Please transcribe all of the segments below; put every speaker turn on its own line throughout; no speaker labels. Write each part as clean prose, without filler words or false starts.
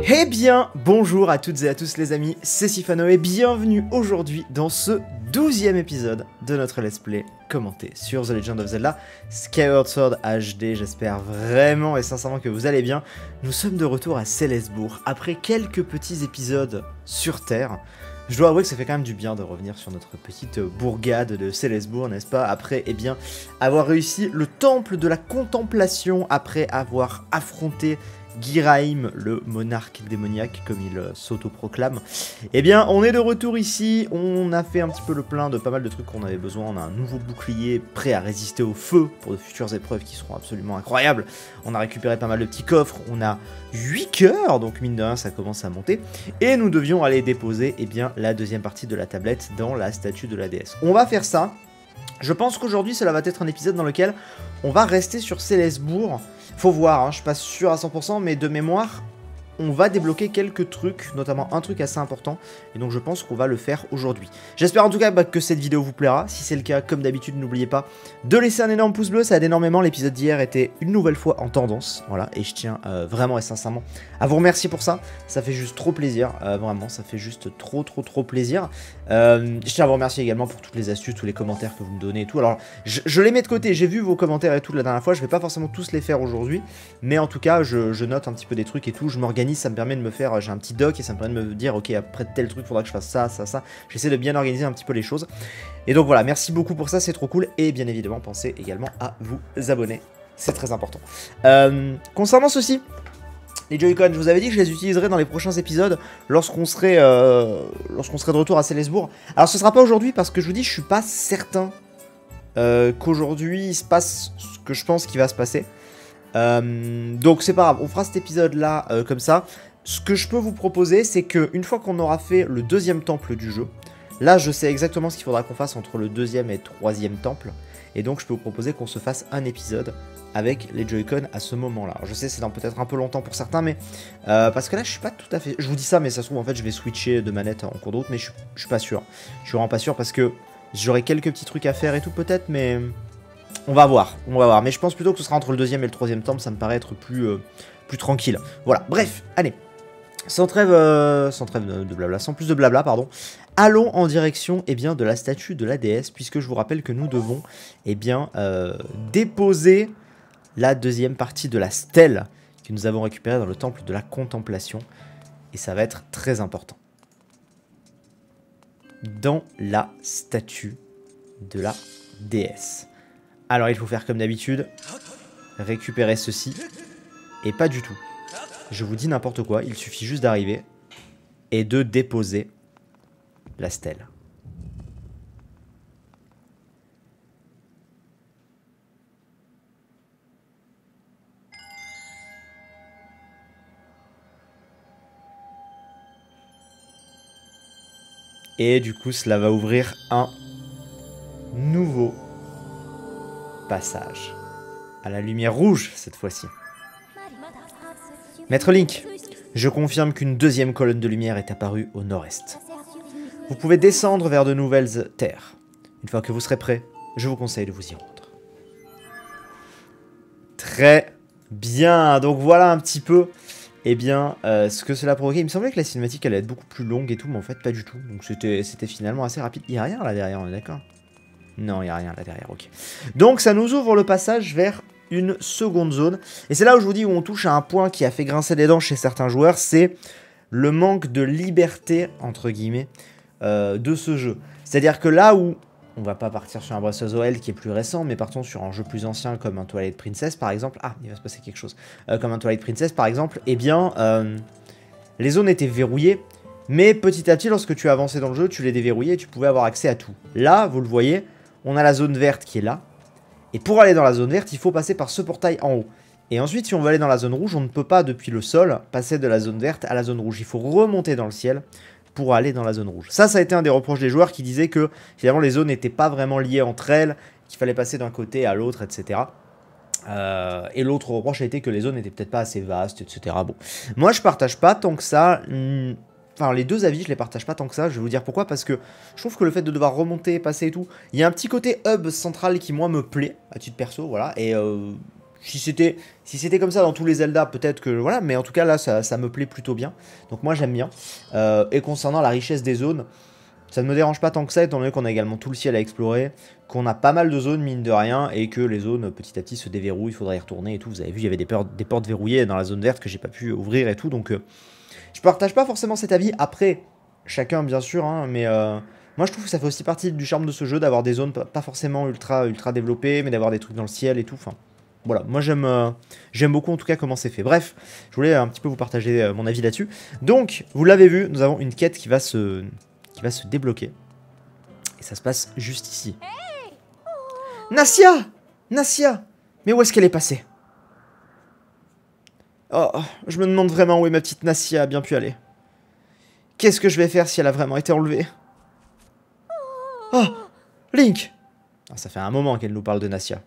Eh bien, bonjour à toutes et à tous les amis, c'est Sifano et bienvenue aujourd'hui dans ce 12e épisode de notre let's play commenté sur The Legend of Zelda Skyward Sword HD. J'espère vraiment et sincèrement que vous allez bien. Nous sommes de retour à Célesbourg après quelques petits épisodes sur Terre. Je dois avouer que ça fait quand même du bien de revenir sur notre petite bourgade de Célesbourg, n'est-ce pas? Après, eh bien, avoir réussi le temple de la contemplation, après avoir affronté Ghirahim, le monarque démoniaque, comme il s'autoproclame. Eh bien, on est de retour ici, on a fait un petit peu le plein de pas mal de trucs qu'on avait besoin. On a un nouveau bouclier prêt à résister au feu pour de futures épreuves qui seront absolument incroyables. On a récupéré pas mal de petits coffres, on a 8 cœurs, donc mine de rien ça commence à monter. Et nous devions aller déposer eh bien, la deuxième partie de la tablette dans la statue de la déesse. On va faire ça. Je pense qu'aujourd'hui cela va être un épisode dans lequel on va rester sur Célesbourg. Faut voir, hein, je suis pas sûr à 100%, mais de mémoire, on va débloquer quelques trucs, notamment un truc assez important, et donc je pense qu'on va le faire aujourd'hui. J'espère en tout cas que cette vidéo vous plaira. Si c'est le cas, comme d'habitude, n'oubliez pas de laisser un énorme pouce bleu, ça aide énormément. L'épisode d'hier était une nouvelle fois en tendance, voilà, et je tiens vraiment et sincèrement à vous remercier pour ça. Ça fait juste trop plaisir, vraiment, ça fait juste trop plaisir. Je tiens à vous remercier également pour toutes les astuces, tous les commentaires que vous me donnez et tout. Alors, je les mets de côté, j'ai vu vos commentaires et tout la dernière fois, je vais pas forcément tous les faire aujourd'hui, mais en tout cas, je note un petit peu des trucs et tout, je m'organise. Ça me permet de me faire, j'ai un petit doc et ça me permet de me dire ok, après tel truc faudra que je fasse ça. J'essaie de bien organiser un petit peu les choses. Et donc voilà, merci beaucoup pour ça, c'est trop cool. Et bien évidemment, pensez également à vous abonner, c'est très important. Concernant ceci, les Joy-Con, je vous avais dit que je les utiliserai dans les prochains épisodes lorsqu'on serait de retour à Célesbourg. Alors ce sera pas aujourd'hui parce que je vous dis, je suis pas certain qu'aujourd'hui il se passe ce que je pense qu'il va se passer. Donc c'est pas grave, on fera cet épisode là comme ça. Ce que je peux vous proposer, c'est que une fois qu'on aura fait le deuxième temple du jeu, là je sais exactement ce qu'il faudra qu'on fasse entre le deuxième et troisième temple, et donc je peux vous proposer qu'on se fasse un épisode avec les Joy-Con à ce moment là. Alors, je sais c'est dans peut-être un peu longtemps pour certains, mais parce que là je suis pas tout à fait, je vous dis ça mais ça se trouve en fait je vais switcher de manette en cours de route, mais je suis pas sûr, je suis vraiment pas sûr parce que j'aurai quelques petits trucs à faire et tout peut-être, mais on va voir, mais je pense plutôt que ce sera entre le deuxième et le troisième temple, ça me paraît être plus tranquille. Voilà, bref, allez, sans trêve de blabla, sans plus de blabla, pardon, allons en direction eh bien, de la statue de la déesse, puisque je vous rappelle que nous devons eh bien, déposer la deuxième partie de la stèle que nous avons récupérée dans le temple de la contemplation, et ça va être très important. Dans la statue de la déesse. Alors il faut faire comme d'habitude, récupérer ceci, et pas du tout. Je vous dis n'importe quoi, il suffit juste d'arriver et de déposer la stèle. Et du coup cela va ouvrir un nouveau passage. À la lumière rouge, cette fois-ci. Maître Link, je confirme qu'une deuxième colonne de lumière est apparue au nord-est. Vous pouvez descendre vers de nouvelles terres. Une fois que vous serez prêt, je vous conseille de vous y rendre. Très bien. Donc voilà un petit peu eh bien, ce que cela provoquait. Il me semblait que la cinématique allait être beaucoup plus longue et tout, mais en fait pas du tout. Donc c'était finalement assez rapide. Il n'y a rien là derrière, on est d'accord ? Non, il n'y a rien là derrière, ok. Donc ça nous ouvre le passage vers une seconde zone. Et c'est là où je vous dis où on touche à un point qui a fait grincer des dents chez certains joueurs, c'est le manque de liberté, entre guillemets, de ce jeu. C'est-à-dire que là où on va pas partir sur un Breath of the Wild qui est plus récent, mais partons sur un jeu plus ancien comme un Twilight Princess par exemple. Ah, il va se passer quelque chose. Comme un Twilight Princess par exemple, eh bien, les zones étaient verrouillées. Mais petit à petit, lorsque tu avançais dans le jeu, tu les déverrouillais et tu pouvais avoir accès à tout. Là, vous le voyez, on a la zone verte qui est là. Et pour aller dans la zone verte, il faut passer par ce portail en haut. Et ensuite, si on veut aller dans la zone rouge, on ne peut pas, depuis le sol, passer de la zone verte à la zone rouge. Il faut remonter dans le ciel pour aller dans la zone rouge. Ça a été un des reproches des joueurs qui disaient que, finalement, les zones n'étaient pas vraiment liées entre elles, qu'il fallait passer d'un côté à l'autre, etc. Et l'autre reproche a été que les zones n'étaient peut-être pas assez vastes, etc. Bon, moi, je partage pas tant que ça... Enfin, les deux avis, je les partage pas tant que ça. Je vais vous dire pourquoi. Parce que je trouve que le fait de devoir remonter, passer et tout, il y a un petit côté hub central qui, moi, me plaît, à titre perso, voilà. Et Si c'était comme ça dans tous les Zelda, peut-être que voilà, mais en tout cas là ça me plaît plutôt bien. Donc moi j'aime bien. Et concernant la richesse des zones, ça ne me dérange pas tant que ça, étant donné qu'on a également tout le ciel à explorer, qu'on a pas mal de zones mine de rien, et que les zones petit à petit se déverrouillent, il faudrait y retourner et tout. Vous avez vu, il y avait des portes verrouillées dans la zone verte que j'ai pas pu ouvrir et tout, donc je partage pas forcément cet avis. Après, chacun bien sûr, hein, mais moi je trouve que ça fait aussi partie du charme de ce jeu d'avoir des zones pas forcément ultra développées, mais d'avoir des trucs dans le ciel et tout, enfin... Voilà, moi j'aime beaucoup en tout cas comment c'est fait. Bref, je voulais un petit peu vous partager mon avis là-dessus. Donc, vous l'avez vu, nous avons une quête qui va se débloquer. Et ça se passe juste ici. Nassia! Nassia! Mais où est-ce qu'elle est passée? Oh, je me demande vraiment où est ma petite Nassia a bien pu aller. Qu'est-ce que je vais faire si elle a vraiment été enlevée? Oh! Link! Ah, ça fait un moment qu'elle nous parle de Nassia.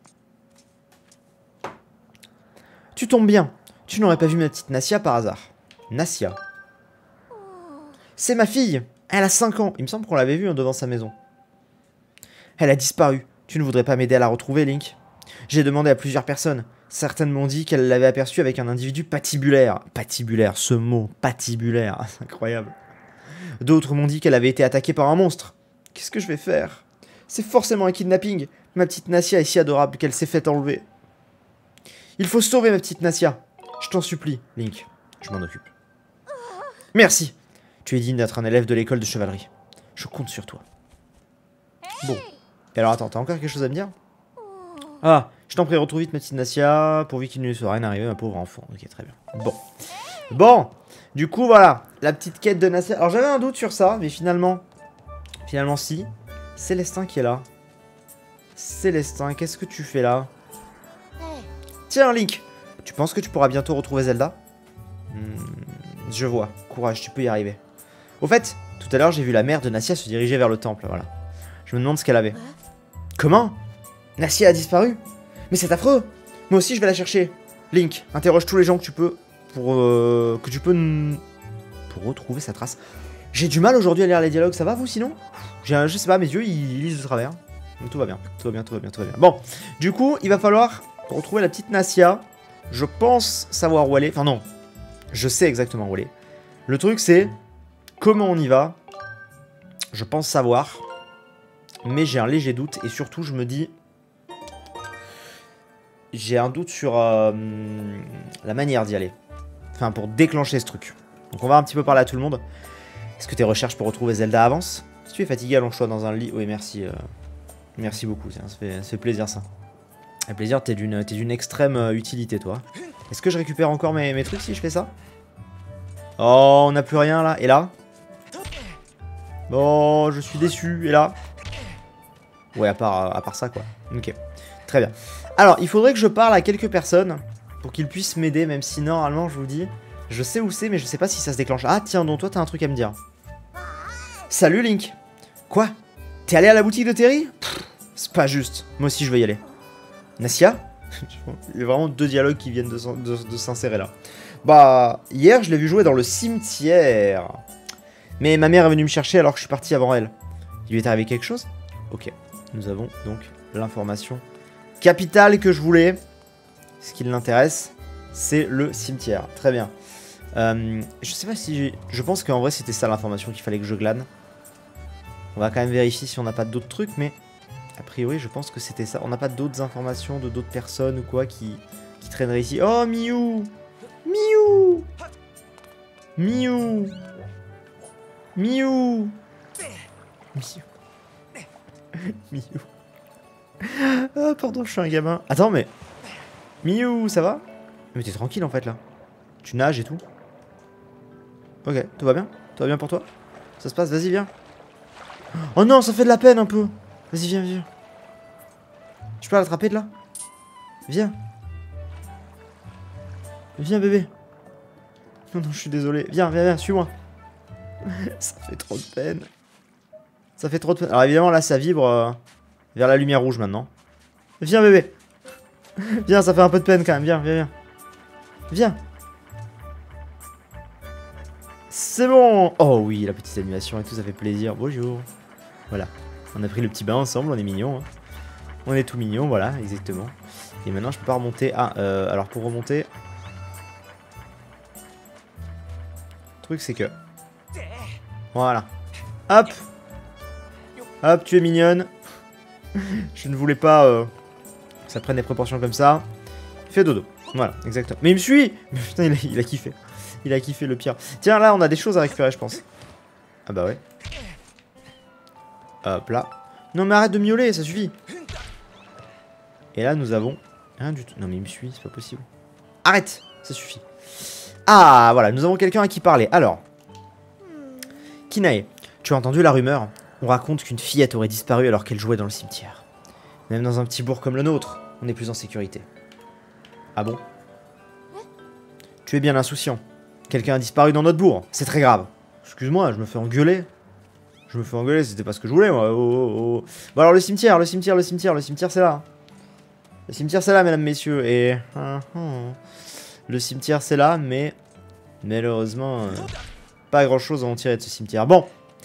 Tu tombes bien. Tu n'aurais pas vu ma petite Nassia par hasard. Nassia. C'est ma fille. Elle a 5 ans. Il me semble qu'on l'avait vue devant sa maison. Elle a disparu. Tu ne voudrais pas m'aider à la retrouver, Link? J'ai demandé à plusieurs personnes. Certaines m'ont dit qu'elle l'avait aperçue avec un individu patibulaire. Patibulaire, ce mot, patibulaire. C'est incroyable. D'autres m'ont dit qu'elle avait été attaquée par un monstre. Qu'est-ce que je vais faire? C'est forcément un kidnapping. Ma petite Nassia est si adorable qu'elle s'est fait enlever. Il faut sauver ma petite Nassia. Je t'en supplie, Link. Je m'en occupe. Merci. Tu es digne d'être un élève de l'école de chevalerie. Je compte sur toi. Bon. Et alors attends, t'as encore quelque chose à me dire? Ah, je t'en prie, retrouve vite ma petite Nassia, pourvu qu'il ne lui soit rien arrivé, ma pauvre enfant. Ok, très bien. Bon. Bon. Du coup, voilà. La petite quête de Nassia. Alors j'avais un doute sur ça, mais finalement si. Célestin qui est là. Célestin, qu'est-ce que tu fais là? Tiens, Link, tu penses que tu pourras bientôt retrouver Zelda? Je vois. Courage, tu peux y arriver. Au fait, tout à l'heure, j'ai vu la mère de Nassia se diriger vers le temple, voilà. Je me demande ce qu'elle avait. Comment? Nassia a disparu? Mais c'est affreux! Moi aussi, je vais la chercher. Link, interroge tous les gens que tu peux pour retrouver sa trace. J'ai du mal aujourd'hui à lire les dialogues, ça va vous sinon? Je sais pas, mes yeux, ils lisent de travers. Donc, tout va bien, tout va bien, tout va bien, tout va bien. Bon, du coup, il va falloir... Pour retrouver la petite Nassia, je pense savoir où elle est. Enfin non, je sais exactement où elle est. Le truc c'est, comment on y va? Je pense savoir. Mais j'ai un léger doute. Et surtout je me dis... J'ai un doute sur la manière d'y aller. Enfin pour déclencher ce truc. Donc on va un petit peu parler à tout le monde. Est-ce que tes recherches pour retrouver Zelda avancent? Si tu es fatigué, allonge-toi dans un lit. Oui merci. Merci beaucoup, ça fait plaisir ça. Un plaisir, t'es d'une extrême utilité, toi. Est-ce que je récupère encore mes trucs si je fais ça? Oh, on n'a plus rien, là. Et là? Oh, je suis déçu. Et là? Ouais, à part ça, quoi. Ok. Très bien. Alors, il faudrait que je parle à quelques personnes pour qu'ils puissent m'aider, même si, normalement, je vous le dis, je sais où c'est, mais je sais pas si ça se déclenche. Ah, tiens, donc toi, t'as un truc à me dire. Salut, Link. Quoi? T'es allé à la boutique de Terry? C'est pas juste. Moi aussi, je vais y aller. Nassia? Il y a vraiment deux dialogues qui viennent de s'insérer là. Bah, hier, je l'ai vu jouer dans le cimetière. Mais ma mère est venue me chercher alors que je suis parti avant elle. Il lui est arrivé quelque chose? Ok. Nous avons donc l'information capitale que je voulais. Ce qui l'intéresse, c'est le cimetière. Très bien. Je sais pas si... Je pense qu'en vrai, c'était ça l'information qu'il fallait que je glane. On va quand même vérifier si on n'a pas d'autres trucs, mais... A priori, je pense que c'était ça. On n'a pas d'autres informations de d'autres personnes ou quoi qui traîneraient ici. Oh, Miou! Miou! Miou! Miou! Miou! Miou! Ah, pardon, je suis un gamin. Attends, mais... Miou, ça va? Mais t'es tranquille, en fait, là. Tu nages et tout. Ok, tout va bien? Tout va bien pour toi? Ça se passe? Vas-y, viens. Oh non, ça fait de la peine, un peu. Vas-y, viens, viens. Je peux l'attraper de là? Viens. Viens, bébé. Non, non, je suis désolé. Viens, viens, viens, suis-moi. Ça fait trop de peine. Ça fait trop de peine. Alors évidemment, là, ça vibre vers la lumière rouge maintenant. Viens, bébé. Viens, ça fait un peu de peine quand même. Viens, viens, viens. Viens. C'est bon. Oh oui, la petite animation et tout, ça fait plaisir. Bonjour. Voilà. On a pris le petit bain ensemble, on est mignons. Hein. On est tout mignon, voilà, exactement. Et maintenant, je peux pas remonter. Ah, alors pour remonter... Le truc, c'est que... Voilà. Hop. Hop, tu es mignonne. Je ne voulais pas que ça prenne des proportions comme ça. Fais dodo. Voilà, exactement. Mais il me suit. Putain, il a kiffé. Il a kiffé le pire. Tiens, là, on a des choses à récupérer, je pense. Ah bah ouais. Hop là. Non, mais arrête de miauler, ça suffit. Et là, nous avons... Rien du tout. Non, mais il me suit, c'est pas possible. Arrête, ça suffit. Ah, voilà, nous avons quelqu'un à qui parler. Alors. Kinae, tu as entendu la rumeur? On raconte qu'une fillette aurait disparu alors qu'elle jouait dans le cimetière. Même dans un petit bourg comme le nôtre, on n'est plus en sécurité. Ah bon? Tu es bien insouciant. Quelqu'un a disparu dans notre bourg, c'est très grave. Excuse-moi, je me fais engueuler. Je me fais engueuler, c'était pas ce que je voulais, moi. Oh, oh, oh. Bon alors le cimetière, c'est là. Le cimetière, c'est là, mesdames, messieurs. Et... le cimetière, c'est là, mais... Malheureusement... pas grand-chose à en tirer de ce cimetière. Bon.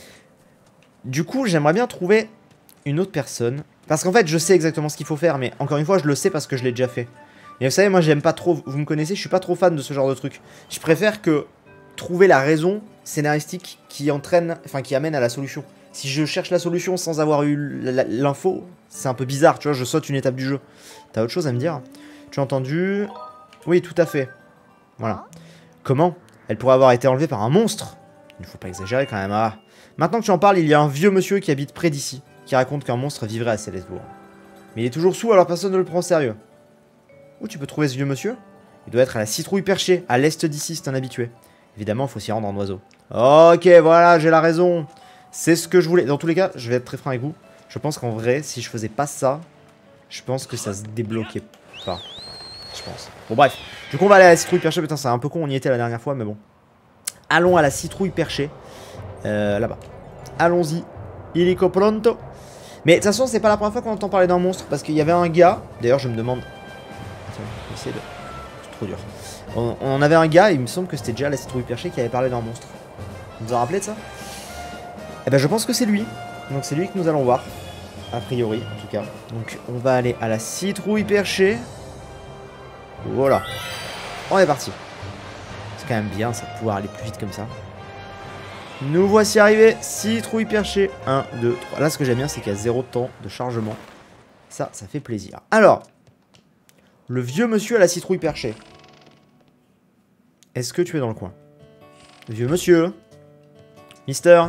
Du coup, j'aimerais bien trouver une autre personne. Parce qu'en fait, je sais exactement ce qu'il faut faire, mais encore une fois, je le sais parce que je l'ai déjà fait. Et vous savez, moi, j'aime pas trop... Vous me connaissez, je suis pas trop fan de ce genre de truc. Je préfère que trouver la raison scénaristique qui entraîne... Enfin, qui amène à la solution. Si je cherche la solution sans avoir eu l'info, c'est un peu bizarre, tu vois, je saute une étape du jeu. T'as autre chose à me dire? Tu as entendu? Oui, tout à fait. Voilà. Comment? Elle pourrait avoir été enlevée par un monstre. Il ne faut pas exagérer quand même. Ah. Maintenant que tu en parles, il y a un vieux monsieur qui habite près d'ici, qui raconte qu'un monstre vivrait à Célesbourg. Mais il est toujours sous, alors personne ne le prend au sérieux. Où tu peux trouver ce vieux monsieur? Il doit être à la citrouille perchée, à l'est d'ici, c'est un habitué. Évidemment, il faut s'y rendre en oiseau. Ok, voilà, j'ai la raison. C'est ce que je voulais. Dans tous les cas, je vais être très franc avec vous. Je pense qu'en vrai, si je faisais pas ça, je pense que ça se débloquait pas. Je pense. Bon, bref. Du coup, on va aller à la citrouille perchée. Putain, c'est un peu con, on y était la dernière fois, mais bon. Allons à la citrouille perchée. Là-bas. Allons-y. Illico pronto. Mais de toute façon, c'est pas la première fois qu'on entend parler d'un monstre. Parce qu'il y avait un gars. D'ailleurs, je me demande. Attends, je vais essayer de. C'est trop dur. On avait un gars, il me semble que c'était déjà la citrouille perchée qui avait parlé d'un monstre. Vous vous en rappelez de ça? Eh ben, je pense que c'est lui. Donc, c'est lui que nous allons voir. A priori, en tout cas. Donc, on va aller à la citrouille perchée. Voilà. On est parti. C'est quand même bien, ça, de pouvoir aller plus vite comme ça. Nous voici arrivés. Citrouille perchée. 1, 2, 3. Là, ce que j'aime bien, c'est qu'il y a 0 temps de chargement. Ça fait plaisir. Alors, le vieux monsieur à la citrouille perchée. Est-ce que tu es dans le coin? Vieux monsieur. Mister.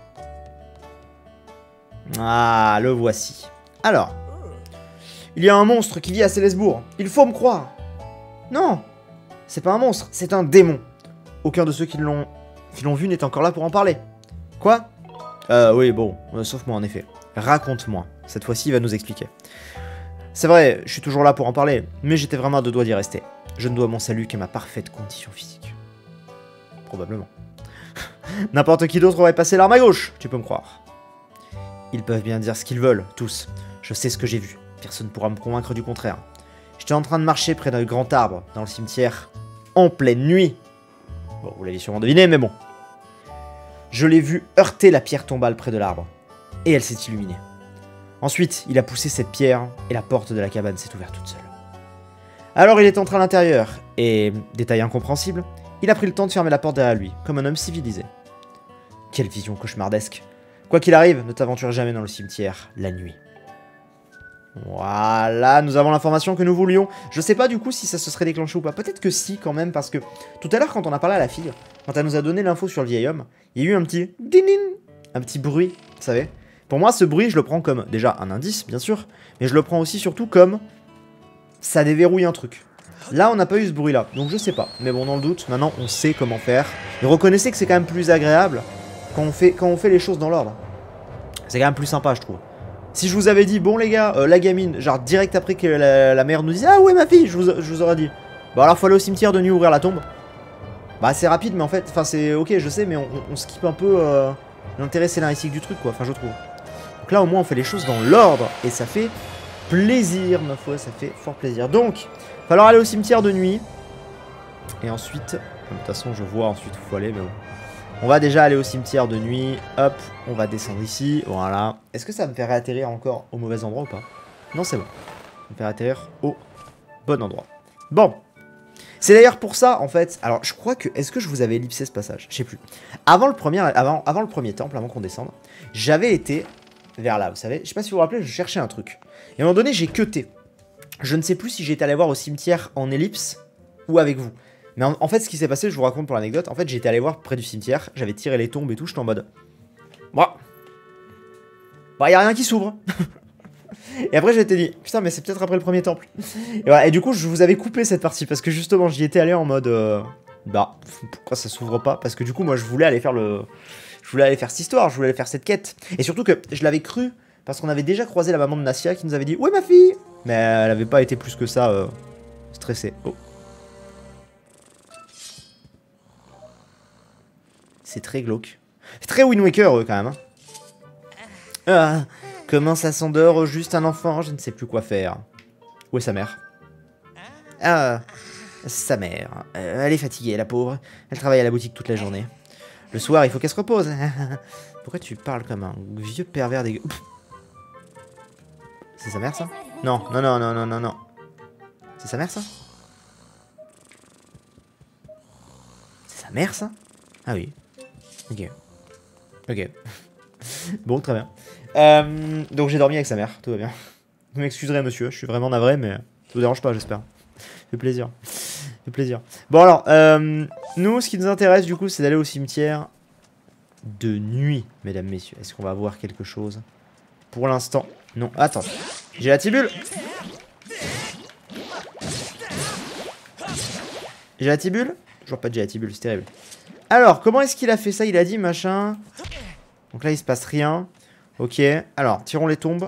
Ah, le voici. Alors, il y a un monstre qui vit à Célesbourg. Il faut me croire. Non, c'est pas un monstre, c'est un démon. Aucun de ceux qui l'ont vu n'est encore là pour en parler. Quoi? Oui, bon, sauf moi en effet. Raconte-moi. Cette fois-ci, il va nous expliquer. C'est vrai, je suis toujours là pour en parler, mais j'étais vraiment à 2 doigts d'y rester. Je ne dois mon salut qu'à ma parfaite condition physique. Probablement. N'importe qui d'autre aurait passé l'arme à gauche, tu peux me croire. Ils peuvent bien dire ce qu'ils veulent, tous. Je sais ce que j'ai vu. Personne ne pourra me convaincre du contraire. J'étais en train de marcher près d'un grand arbre, dans le cimetière, en pleine nuit. Bon, vous l'avez sûrement deviné, mais bon. Je l'ai vu heurter la pierre tombale près de l'arbre. Et elle s'est illuminée. Ensuite, il a poussé cette pierre, et la porte de la cabane s'est ouverte toute seule. Alors il est entré à l'intérieur, et, détail incompréhensible, il a pris le temps de fermer la porte derrière lui, comme un homme civilisé. Quelle vision cauchemardesque. Quoi qu'il arrive, ne t'aventure jamais dans le cimetière, la nuit. Voilà, nous avons l'information que nous voulions. Je sais pas du coup si ça se serait déclenché ou pas. Peut-être que si quand même, parce que tout à l'heure quand on a parlé à la fille, quand elle nous a donné l'info sur le vieil homme, il y a eu un petit ding-ding, un petit bruit, vous savez. Pour moi, ce bruit, je le prends comme déjà un indice, bien sûr, mais je le prends aussi surtout comme ça déverrouille un truc. Là, on n'a pas eu ce bruit-là, donc je sais pas. Mais bon, dans le doute, maintenant, on sait comment faire. Et reconnaissez que c'est quand même plus agréable quand on fait les choses dans l'ordre. C'est quand même plus sympa, je trouve. Si je vous avais dit, bon les gars, la gamine, genre direct après que la mère nous dise, ah ouais ma fille, je vous aurais dit. Bon alors faut aller au cimetière de nuit ouvrir la tombe. Bah c'est rapide, mais en fait, enfin c'est ok, je sais, mais on skip un peu l'intérêt scénaristique du truc, quoi, enfin je trouve. Donc là au moins on fait les choses dans l'ordre, et ça fait plaisir, ma foi, ça fait fort plaisir. Donc, il va falloir aller au cimetière de nuit. Et ensuite, de toute façon je vois ensuite où il faut aller, mais bon. On va déjà aller au cimetière de nuit. Hop, on va descendre ici. Voilà. Est-ce que ça me fait réatterrir encore au mauvais endroit ou pas? Non, c'est bon. On va faire atterrir au bon endroit. Bon. C'est d'ailleurs pour ça, en fait. Alors, je crois que... Est-ce que je vous avais ellipsé ce passage? Je sais plus. Avant le premier temple, avant qu'on descende, j'avais été vers là, vous savez. Je sais pas si vous vous rappelez, je cherchais un truc. Et à un moment donné, j'ai cuté. Je ne sais plus si j'étais allé voir au cimetière en ellipse ou avec vous. Mais en fait, ce qui s'est passé, je vous raconte pour l'anecdote. En fait, j'étais allé voir près du cimetière. J'avais tiré les tombes et tout. J'étais en mode... Bon. Bah, y a rien qui s'ouvre. Et après, j'étais dit, putain, mais c'est peut-être après le premier temple. Et voilà, et du coup, je vous avais coupé cette partie parce que justement, j'y étais allé en mode, bah, pourquoi ça s'ouvre pas? Parce que du coup, moi, je voulais aller faire cette histoire, je voulais aller faire cette quête. Et surtout que je l'avais cru parce qu'on avait déjà croisé la maman de Nassia qui nous avait dit, ouais, ma fille. Mais elle avait pas été plus que ça stressée. Oh. C'est très glauque. C'est très Wind Waker, quand même. Hein. Ah. Comment ça s'endort, juste un enfant, je ne sais plus quoi faire. Où est sa mère? Ah, sa mère. Elle est fatiguée, la pauvre. Elle travaille à la boutique toute la journée. Le soir, il faut qu'elle se repose. Pourquoi tu parles comme un vieux pervers dégueu? C'est sa mère, ça? Non, non, non, non, non, non, non. C'est sa mère, ça? C'est sa mère, ça? Ah oui. Ok. Ok. Bon, très bien. Donc j'ai dormi avec sa mère, tout va bien. Vous m'excuserez, monsieur, je suis vraiment navré, mais ça vous dérange pas, j'espère. Ça fait plaisir. Ça fait plaisir. Bon, alors, nous, ce qui nous intéresse, du coup, c'est d'aller au cimetière de nuit, mesdames, messieurs. Est-ce qu'on va voir quelque chose? Pour l'instant, non. Attends, j'ai la tibule. J'ai la tibule? Toujours pas de j'ai la tibule, c'est terrible. Alors, comment est-ce qu'il a fait ça? Il a dit, machin... Donc là, il se passe rien. Ok. Alors, tirons les tombes.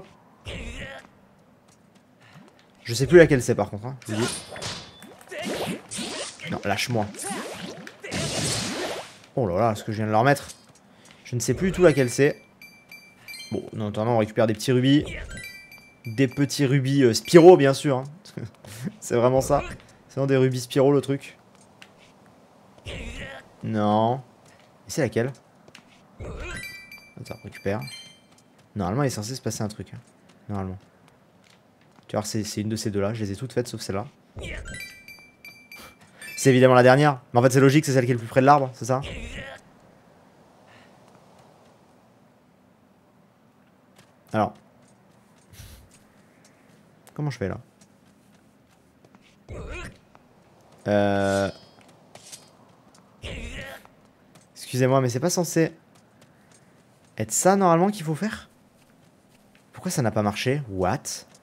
Je sais plus laquelle c'est, par contre. Hein, je vous dis. Non, lâche-moi. Oh là là, ce que je viens de leur mettre. Je ne sais plus du tout laquelle c'est. Bon, en attendant, on récupère des petits rubis. Des petits rubis Spyro, bien sûr. Hein. C'est vraiment ça. C'est dans des rubis Spyro, le truc. Non. Et c'est laquelle? Attends, récupère. Normalement, il est censé se passer un truc. Hein. Normalement. Tu vois, c'est une de ces deux-là. Je les ai toutes faites, sauf celle-là. C'est évidemment la dernière. Mais en fait, c'est logique, c'est celle qui est le plus près de l'arbre, c'est ça? Alors. Comment je fais, là? Excusez-moi, mais c'est pas censé... être ça, normalement, qu'il faut faire? Pourquoi ça n'a pas marché? What?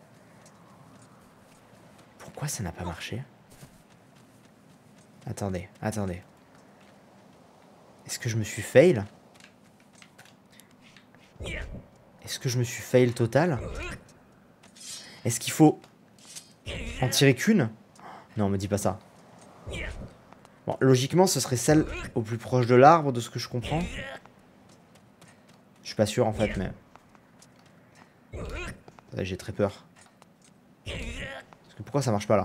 Pourquoi ça n'a pas marché? Attendez, attendez. Est-ce que je me suis fail? Est-ce que je me suis fail total? Est-ce qu'il faut en tirer qu'une? Non, me dis pas ça. Bon, logiquement, ce serait celle au plus proche de l'arbre, de ce que je comprends. Je suis pas sûr, en fait, mais... J'ai très peur. Parce que pourquoi ça marche pas, là?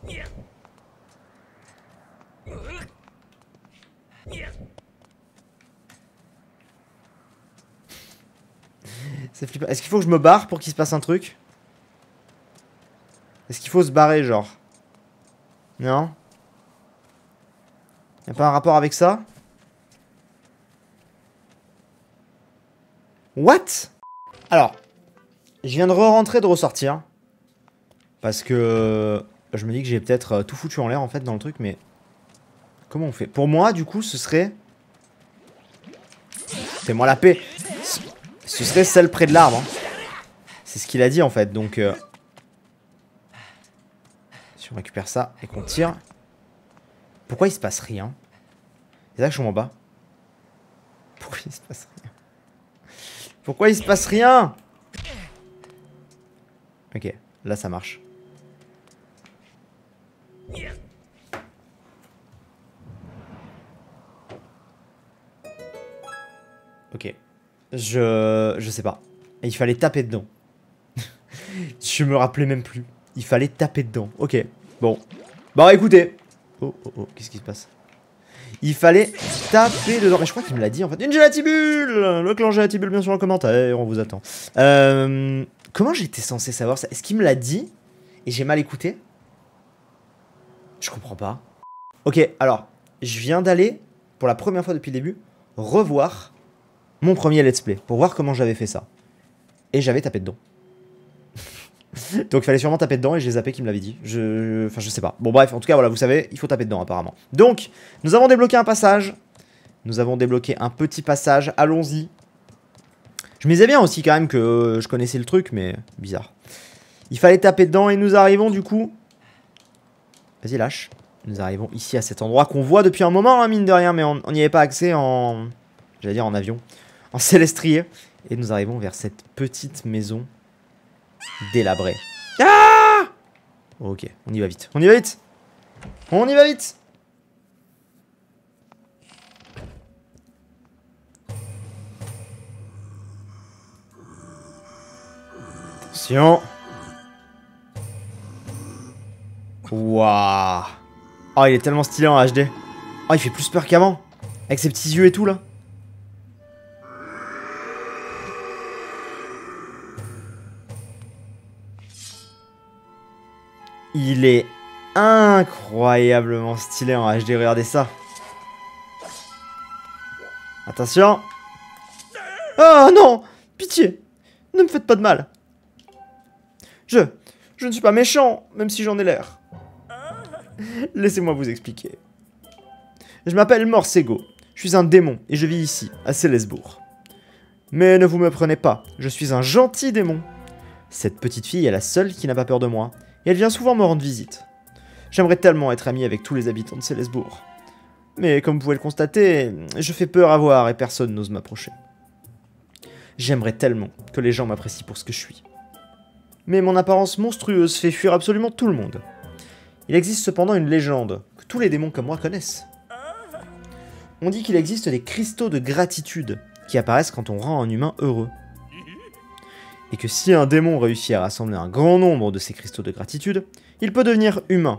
C'est flippant. Est-ce qu'il faut que je me barre pour qu'il se passe un truc? Est-ce qu'il faut se barrer, genre? Non? Y'a pas un rapport avec ça? What? Alors, je viens de re-rentrer, de ressortir. Parce que je me dis que j'ai peut-être tout foutu en l'air, en fait, dans le truc, mais... Comment on fait? Pour moi, du coup, ce serait... Fais-moi la paix. Ce serait celle près de l'arbre. Hein. C'est ce qu'il a dit, en fait, donc... Si on récupère ça et qu'on tire... Pourquoi il se passe rien? C'est ça que je comprends pas. Pourquoi il se passe rien? Pourquoi il se passe rien? Ok, là ça marche. Ok. Je sais pas. Il fallait taper dedans. Je me rappelais même plus. Il fallait taper dedans. Ok. Bon. Bon, écoutez. Oh, oh, oh. Qu'est-ce qui se passe? Il fallait taper dedans. Mais je crois qu'il me l'a dit en fait. Une gélatibule. Le clan gélatibule, bien sûr, en commentaire. On vous attend. Comment j'étais censé savoir ça? Est-ce qu'il me l'a dit et j'ai mal écouté? Je comprends pas. Ok, alors, je viens d'aller, pour la première fois depuis le début, revoir mon premier let's play, pour voir comment j'avais fait ça. Et j'avais tapé dedans. Donc il fallait sûrement taper dedans et j'ai zappé qui me l'avait dit. Enfin, je sais pas. Bon, bref, en tout cas, voilà, vous savez, il faut taper dedans apparemment. Donc, nous avons débloqué un passage. Nous avons débloqué un petit passage. Allons-y. Je me disais bien aussi quand même que je connaissais le truc, mais bizarre. Il fallait taper dedans et nous arrivons du coup... Vas-y, lâche. Nous arrivons ici à cet endroit qu'on voit depuis un moment, hein, mine de rien, mais on n'y avait pas accès en... J'allais dire en avion. En célestrier. Et nous arrivons vers cette petite maison délabrée. Ah! Ok, on y va vite. On y va vite. On y va vite. Attention. Waouh. Oh, il est tellement stylé en HD. Oh, il fait plus peur qu'avant. Avec ses petits yeux et tout, là. Il est incroyablement stylé en HD, regardez ça. Attention. Oh non! Pitié! Ne me faites pas de mal. Je ne suis pas méchant, même si j'en ai l'air. Laissez-moi vous expliquer. Je m'appelle Morsego. Je suis un démon et je vis ici, à Célesbourg. Mais ne vous me prenez pas, je suis un gentil démon. Cette petite fille est la seule qui n'a pas peur de moi, et elle vient souvent me rendre visite. J'aimerais tellement être ami avec tous les habitants de Célesbourg. Mais comme vous pouvez le constater, je fais peur à voir et personne n'ose m'approcher. J'aimerais tellement que les gens m'apprécient pour ce que je suis. Mais mon apparence monstrueuse fait fuir absolument tout le monde. Il existe cependant une légende que tous les démons comme moi connaissent. On dit qu'il existe des cristaux de gratitude qui apparaissent quand on rend un humain heureux. Et que si un démon réussit à rassembler un grand nombre de ces cristaux de gratitude, il peut devenir humain.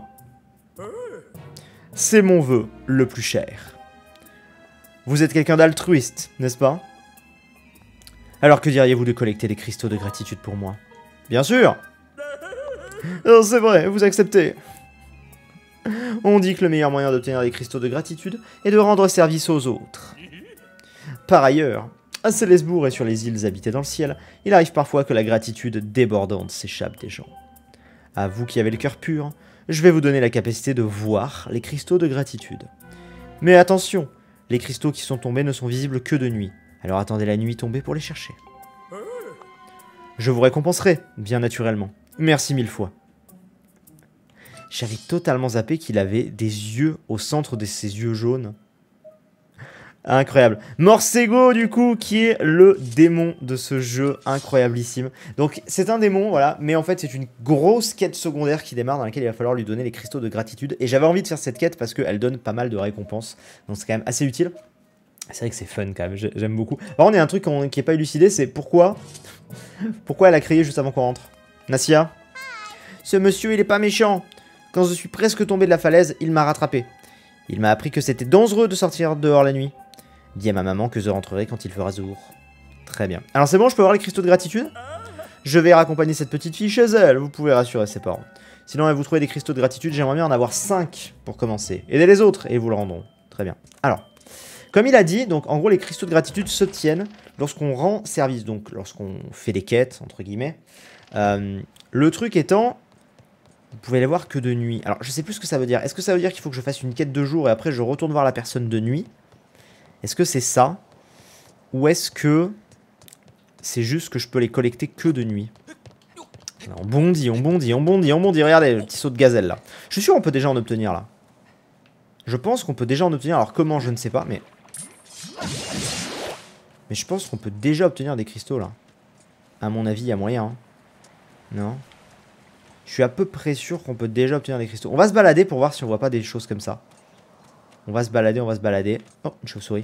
C'est mon vœu le plus cher. Vous êtes quelqu'un d'altruiste, n'est-ce pas? Alors que diriez-vous de collecter des cristaux de gratitude pour moi? Bien sûr! C'est vrai, vous acceptez. On dit que le meilleur moyen d'obtenir des cristaux de gratitude est de rendre service aux autres. Par ailleurs, à Célesbourg et sur les îles habitées dans le ciel, il arrive parfois que la gratitude débordante s'échappe des gens. À vous qui avez le cœur pur, je vais vous donner la capacité de voir les cristaux de gratitude. Mais attention, les cristaux qui sont tombés ne sont visibles que de nuit, alors attendez la nuit tombée pour les chercher. Je vous récompenserai, bien naturellement. Merci 1000 fois. J'avais totalement zappé qu'il avait des yeux au centre de ses yeux jaunes. Incroyable. Morsego, du coup, qui est le démon de ce jeu incroyablissime. Donc, c'est un démon, voilà, mais en fait, c'est une grosse quête secondaire qui démarre dans laquelle il va falloir lui donner les cristaux de gratitude. Et j'avais envie de faire cette quête parce qu'elle donne pas mal de récompenses. Donc, c'est quand même assez utile. C'est vrai que c'est fun quand même, j'aime beaucoup. Par contre, il y a un truc qui n'est pas élucidé, c'est pourquoi elle a crié juste avant qu'on rentre. Nassia? Ce monsieur, il est pas méchant. Quand je suis presque tombé de la falaise, il m'a rattrapé. Il m'a appris que c'était dangereux de sortir dehors la nuit. Dis à ma maman que je rentrerai quand il fera jour. Très bien. Alors c'est bon, je peux avoir les cristaux de gratitude? Je vais raccompagner cette petite fille chez elle, vous pouvez rassurer ses parents. Sinon, vous trouvez des cristaux de gratitude, j'aimerais bien en avoir 5 pour commencer. Aidez les autres et vous le rendront. Très bien. Alors, comme il a dit, donc en gros les cristaux de gratitude s'obtiennent lorsqu'on rend service, donc lorsqu'on fait des quêtes, entre guillemets. Le truc étant, vous pouvez les voir que de nuit. Alors je sais plus ce que ça veut dire. Est-ce que ça veut dire qu'il faut que je fasse une quête de jour et après je retourne voir la personne de nuit? Est-ce que c'est ça? Ou est-ce que c'est juste que je peux les collecter que de nuit? On bondit, on bondit, on bondit, on bondit. Regardez le petit saut de gazelle là. Je suis sûr qu'on peut déjà en obtenir là. Je pense qu'on peut déjà en obtenir. Alors comment, je ne sais pas, mais je pense qu'on peut déjà obtenir des cristaux là. À mon avis, il y a moyen. Hein. Non? Je suis à peu près sûr qu'on peut déjà obtenir des cristaux. On va se balader pour voir si on voit pas des choses comme ça. On va se balader, on va se balader. Oh, une chauve-souris.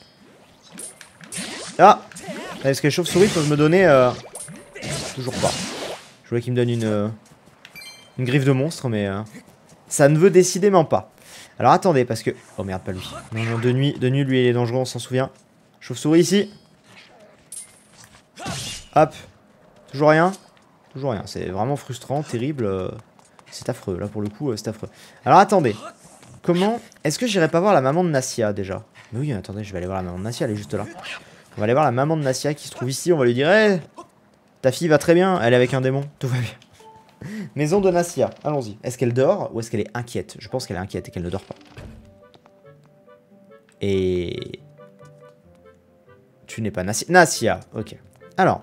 Ah! Est-ce que les chauves-souris peuvent me donner... Toujours pas. Je voulais qu'il me donne une griffe de monstre, mais... ça ne veut décidément pas. Alors attendez, parce que... Oh merde, pas lui. Non, non, de nuit, lui, il est dangereux, on s'en souvient. Chauve-souris ici. Hop. Toujours rien. Toujours rien. C'est vraiment frustrant, terrible. C'est affreux, là pour le coup, c'est affreux. Alors attendez. Comment... Est-ce que j'irai pas voir la maman de Nassia déjà? Mais oui, attendez, je vais aller voir la maman de Nassia, elle est juste là. On va aller voir la maman de Nassia qui se trouve ici, on va lui dire hey, ta fille va très bien, elle est avec un démon, tout va bien. Maison de Nassia, allons-y. Est-ce qu'elle dort ou est-ce qu'elle est inquiète? Je pense qu'elle est inquiète et qu'elle ne dort pas. Et... Tu n'es pas Nassia. Nassia, ok. Alors.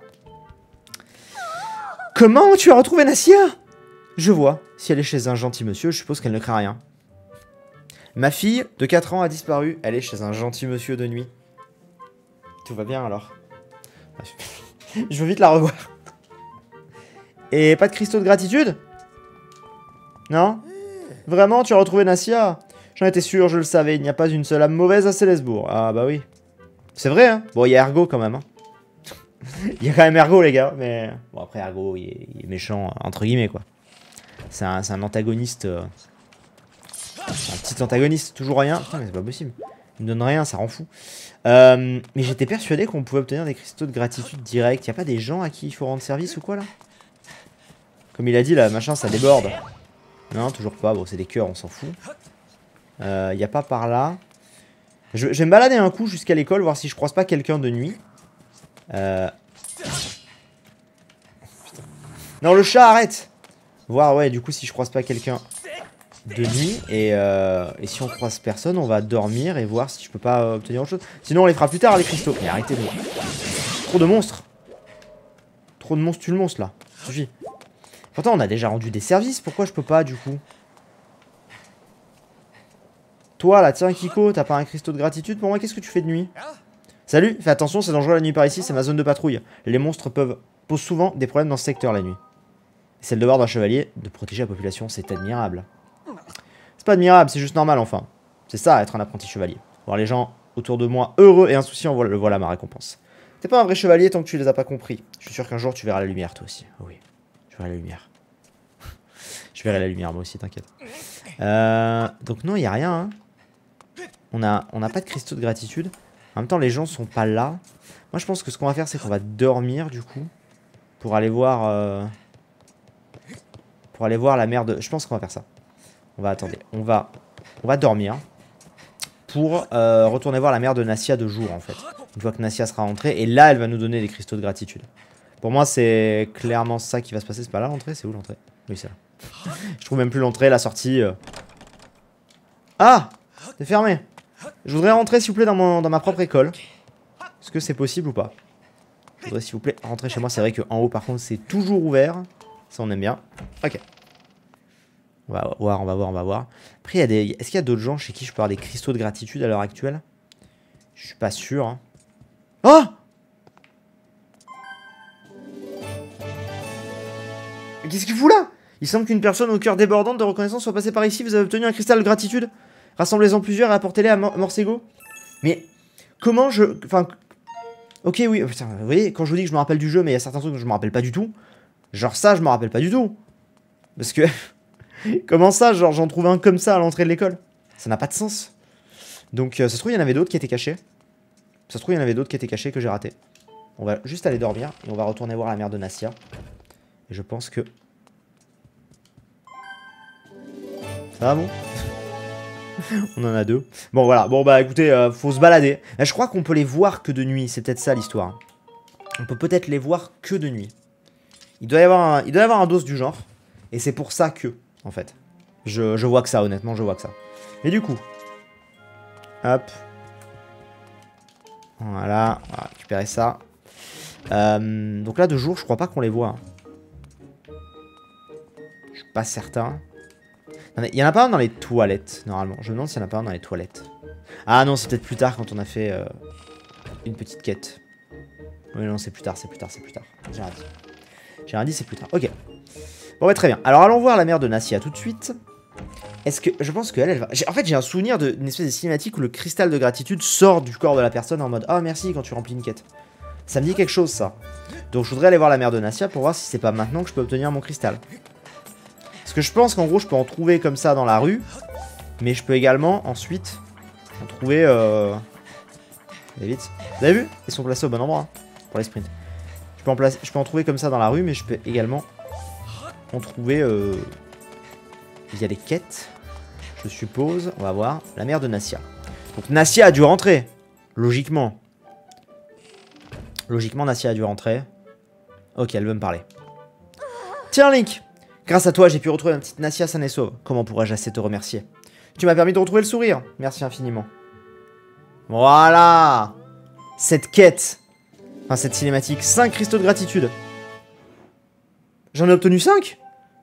Comment tu as retrouvé Nassia? Je vois. Si elle est chez un gentil monsieur, je suppose qu'elle ne craint rien. Ma fille de 4 ans a disparu. Elle est chez un gentil monsieur de nuit. Tout va bien alors. Je veux vite la revoir. Et pas de cristaux de gratitude? Non? Vraiment, tu as retrouvé Nassia? J'en étais sûr, je le savais. Il n'y a pas une seule âme mauvaise à Célesbourg. Ah bah oui. C'est vrai, hein. Bon, il y a Ergo quand même. Hein. Il y a quand même Ergo, les gars. Mais bon, après, Ergo, il est méchant, entre guillemets, quoi. C'est un antagoniste... Un petit antagoniste, toujours rien. Putain, mais c'est pas possible. Il me donne rien, ça rend fou. Mais j'étais persuadé qu'on pouvait obtenir des cristaux de gratitude direct. Y a pas des gens à qui il faut rendre service ou quoi là? Comme il a dit là, machin, ça déborde. Non, toujours pas. Bon, c'est des cœurs, on s'en fout. Y a pas par là. Je vais me balader un coup jusqu'à l'école, voir si je croise pas quelqu'un de nuit. Putain. Non, le chat, arrête! Voir, ouais, du coup, si je croise pas quelqu'un de nuit et si on croise personne on va dormir et voir si je peux pas obtenir autre chose. Sinon on les fera plus tard les cristaux. Mais arrêtez de... Trop de monstres. Trop de monstres, tu le monstre là. Suffit. Pourtant on a déjà rendu des services, pourquoi je peux pas du coup? Toi là, tiens Kiko, t'as pas un cristaux de gratitude pour moi? Qu'est-ce que tu fais de nuit? Salut, fais attention, c'est dangereux la nuit par ici, c'est ma zone de patrouille. Les monstres posent souvent des problèmes dans ce secteur la nuit. C'est le devoir d'un chevalier de protéger la population, c'est admirable. C'est pas admirable, c'est juste normal enfin. C'est ça, être un apprenti chevalier. Voir les gens autour de moi heureux et insouciants, voilà ma récompense. T'es pas un vrai chevalier tant que tu les as pas compris. Je suis sûr qu'un jour tu verras la lumière toi aussi. Oh oui, je verrai la lumière. Je verrai la lumière moi aussi, t'inquiète. Donc non, il y a rien. Hein. On n'a pas de cristaux de gratitude. En même temps, les gens sont pas là. Moi, je pense que ce qu'on va faire, c'est qu'on va dormir du coup. Pour aller voir... la mère de... Je pense qu'on va faire ça. On va attendre. On va dormir. Pour retourner voir la mère de Nassia de jour, en fait. Une fois que Nassia sera rentrée. Et là, elle va nous donner des cristaux de gratitude. Pour moi, c'est clairement ça qui va se passer. C'est pas là l'entrée? C'est où l'entrée? Oui, c'est là. Je trouve même plus l'entrée, la sortie. Ah! C'est fermé. Je voudrais rentrer, s'il vous plaît, dans ma propre école. Est-ce que c'est possible ou pas? Je voudrais, s'il vous plaît, rentrer chez moi. C'est vrai qu'en haut, par contre, c'est toujours ouvert. Ça, on aime bien. Ok. On va voir. Après, est-ce qu'il y a d'autres gens chez qui je peux avoir des cristaux de gratitude à l'heure actuelle? Je suis pas sûr. Hein. Oh! Mais qu'est-ce qu'il fout là? Il semble qu'une personne au cœur débordant de reconnaissance soit passée par ici. Vous avez obtenu un cristal de gratitude. Rassemblez-en plusieurs et apportez-les à Morsego. Mais comment je... Enfin... Ok, oui. Putain, vous voyez, quand je vous dis que je me rappelle du jeu, mais il y a certains trucs que je me rappelle pas du tout. Genre ça, je me rappelle pas du tout. Parce que... Comment ça, genre j'en trouve un comme ça à l'entrée de l'école? Ça n'a pas de sens. Donc ça se trouve il y en avait d'autres qui étaient cachés. Ça se trouve il y en avait d'autres qui étaient cachés que j'ai ratés. On va juste aller dormir et on va retourner voir la mère de Nassia. Et je pense que... Ça va bon? On en a deux. Bon voilà, bon bah écoutez, faut se balader. Là, je crois qu'on peut les voir que de nuit, c'est peut-être ça l'histoire. On peut peut-être les voir que de nuit. Il doit y avoir un dos du genre. Et c'est pour ça que... En fait, je vois que ça, honnêtement, je vois que ça. Et du coup, hop, voilà, on va récupérer ça. Donc là, de jour, je crois pas qu'on les voit. Hein. Je suis pas certain. Il y en a pas un dans les toilettes, normalement. Je me demande s'il y en a pas un dans les toilettes. Ah non, c'est peut-être plus tard quand on a fait une petite quête. Oui, non, c'est plus tard, c'est plus tard. J'ai rien dit. J'ai rien dit, c'est plus tard. Ok. Bon, ouais, très bien. Alors, allons voir la mère de Nassia tout de suite. Est-ce que... Je pense qu'elle va... En fait, j'ai un souvenir d'une espèce de cinématique où le cristal de gratitude sort du corps de la personne en mode « Ah, merci » quand tu remplis une quête. Ça me dit quelque chose, ça. Donc, je voudrais aller voir la mère de Nassia pour voir si c'est pas maintenant que je peux obtenir mon cristal. Parce que je pense qu'en gros, je peux en trouver comme ça dans la rue. Mais je peux également, ensuite, en trouver... Allez, vite. Vous avez vu? Ils sont placés au bon endroit, hein, pour les sprints. Je peux en trouver comme ça dans la rue, mais je peux également... ont trouvé via les quêtes, je suppose. On va voir. La mère de Nassia. Donc Nassia a dû rentrer. Logiquement. Logiquement, Nassia a dû rentrer. Ok, elle veut me parler. Tiens, Link. Grâce à toi, j'ai pu retrouver ma petite Nassia saine et sauve. Comment pourrais-je assez te remercier? Tu m'as permis de retrouver le sourire. Merci infiniment. Voilà. Cette quête. Enfin, cette cinématique. 5 cristaux de gratitude. J'en ai obtenu 5.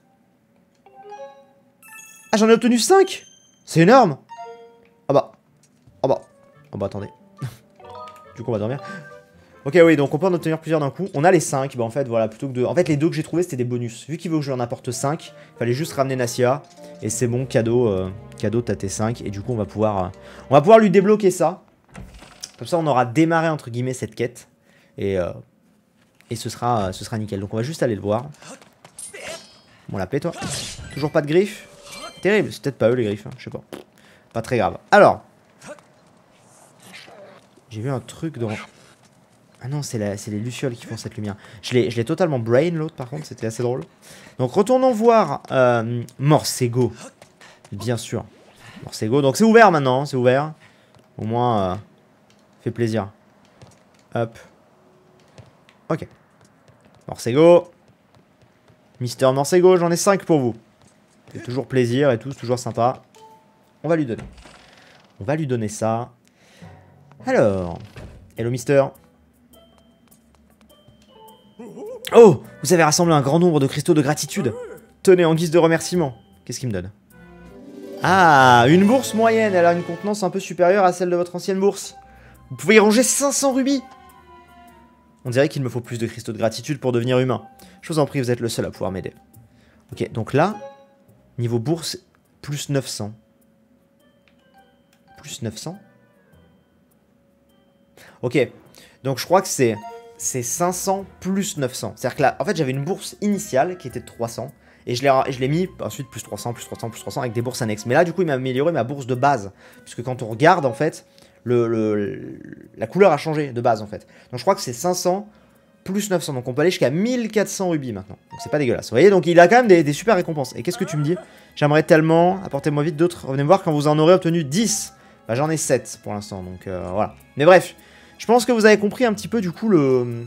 Ah, j'en ai obtenu 5. C'est énorme. Ah bah. Ah bah. Ah bah, attendez. Du coup, on va dormir. Ok, oui, donc on peut en obtenir plusieurs d'un coup. On a les 5. Bah, en fait, voilà, plutôt que de... En fait, les 2 que j'ai trouvés, c'était des bonus. Vu qu'il veut que je lui en apporte 5, il fallait juste ramener Nassia. Et c'est bon, cadeau. Cadeau, t'as tes 5. Et du coup, on va pouvoir lui débloquer ça. Comme ça, on aura démarré, entre guillemets, cette quête. Et ce sera nickel. Donc, on va juste aller le voir. Bon, la paix, toi. Toujours pas de griffes. Terrible. C'est peut-être pas eux, les griffes. Hein. Je sais pas. Pas très grave. Alors. J'ai vu un truc dans... Ah non, c'est les lucioles qui font cette lumière. Je l'ai totalement brain, l'autre, par contre. C'était assez drôle. Donc, retournons voir Morsego. Bien sûr. Morsego. Donc, c'est ouvert maintenant. C'est ouvert. Au moins, fait plaisir. Hop. Ok. Morsego. Mister Morsego, j'en ai 5 pour vous. C'est toujours plaisir et tout, c'est toujours sympa. On va lui donner. On va lui donner ça. Alors. Hello, Mister. Oh, vous avez rassemblé un grand nombre de cristaux de gratitude. Tenez, en guise de remerciement. Qu'est-ce qu'il me donne? Ah, une bourse moyenne. Elle a une contenance un peu supérieure à celle de votre ancienne bourse. Vous pouvez y ranger 500 rubis. On dirait qu'il me faut plus de cristaux de gratitude pour devenir humain. Je vous en prie, vous êtes le seul à pouvoir m'aider. Ok, donc là, niveau bourse, plus 900. Plus 900. Ok, donc je crois que c'est 500 plus 900. C'est-à-dire que là, en fait, j'avais une bourse initiale qui était de 300. Et je l'ai mis ensuite plus 300, plus 300, plus 300 avec des bourses annexes. Mais là, du coup, il m'a amélioré ma bourse de base. Puisque quand on regarde, en fait, la couleur a changé de base, en fait. Donc je crois que c'est 500 plus 900. Donc on peut aller jusqu'à 1400 rubis maintenant. Donc c'est pas dégueulasse. Vous voyez, donc il a quand même des super récompenses. Et qu'est-ce que tu me dis? J'aimerais tellement. Apportez-moi vite d'autres. Revenez me voir quand vous en aurez obtenu 10. Bah, j'en ai 7 pour l'instant. Donc voilà. Mais bref. Je pense que vous avez compris un petit peu du coup le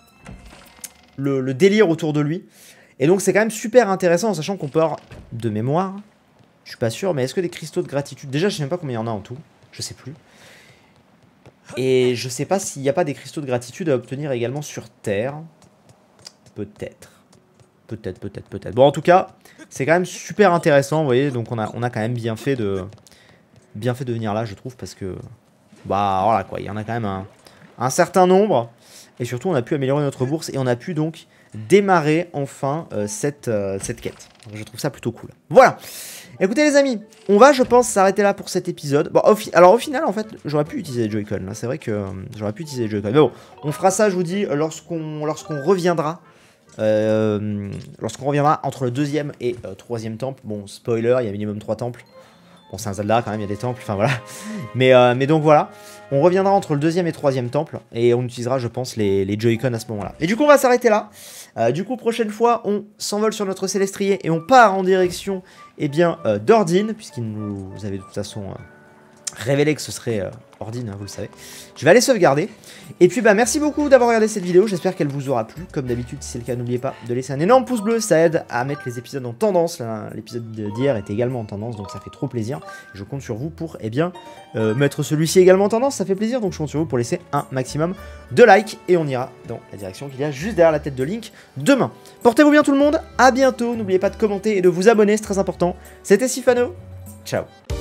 délire autour de lui. Et donc c'est quand même super intéressant en sachant qu'on peut avoir de mémoire. Je suis pas sûr, mais est-ce que des cristaux de gratitude... Déjà je sais même pas combien il y en a en tout. Je sais plus. Et je sais pas s'il n'y a pas des cristaux de gratitude à obtenir également sur Terre. Peut-être. Peut-être. Bon en tout cas, c'est quand même super intéressant, vous voyez. Donc on a quand même bien fait de venir là, je trouve, parce que... Bah voilà quoi, il y en a quand même un certain nombre. Et surtout, on a pu améliorer notre bourse et on a pu donc démarrer enfin cette quête. Donc, je trouve ça plutôt cool. Voilà. Écoutez les amis, on va je pense s'arrêter là pour cet épisode. Bon, alors au final en fait, j'aurais pu utiliser les Joy-Con. C'est vrai que j'aurais pu utiliser les Joy-Con. Mais bon, on fera ça je vous dis lorsqu'on reviendra. Lorsqu'on reviendra entre le deuxième et troisième temple. Bon, spoiler, il y a minimum 3 temples. Bon, c'est un Zelda quand même, il y a des temples, enfin voilà. Mais donc voilà, on reviendra entre le deuxième et troisième temple, et on utilisera, je pense, les Joy-Con à ce moment-là. Et du coup, on va s'arrêter là. Du coup, prochaine fois, on s'envole sur notre Célestrier, et on part en direction, eh bien, d'Ordine, puisqu'il nous avait de toute façon révélé que ce serait Ordine, hein, vous le savez. Je vais aller sauvegarder. Et puis, bah, merci beaucoup d'avoir regardé cette vidéo, j'espère qu'elle vous aura plu. Comme d'habitude, si c'est le cas, n'oubliez pas de laisser un énorme pouce bleu, ça aide à mettre les épisodes en tendance. L'épisode d'hier était également en tendance, donc ça fait trop plaisir. Je compte sur vous pour, eh bien, mettre celui-ci également en tendance, ça fait plaisir. Donc je compte sur vous pour laisser un maximum de likes. Et on ira dans la direction qu'il y a juste derrière la tête de Link demain. Portez-vous bien tout le monde, à bientôt. N'oubliez pas de commenter et de vous abonner, c'est très important. C'était Sifano, ciao.